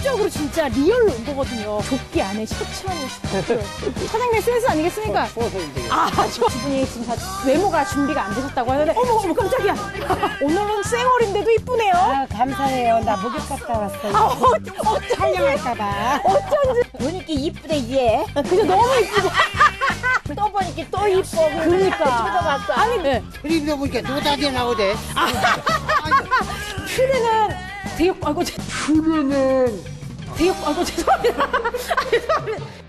사적으로 진짜 리얼로 온 거거든요. 조끼 안에 셔츠하고 사장님의 센스 아니겠습니까? 두 분이 지금 다 외모가 준비가 안 되셨다고 하는데 어머 깜짝이야. 오늘은 쌩얼인데도 이쁘네요. 아, 감사해요. 나 목욕 갔다 왔어요. 어쩐지 촬영할까봐. 어쩐지 보니까 이쁘대 얘. 그죠 너무 이쁘고 또 보니까 또 이뻐. 그러니까 쳐다봤어. 아니 네. 그림도 보니까 노다지 나오대. 퓨레는 되게 아이고 죄송합니다. 죄송합니다.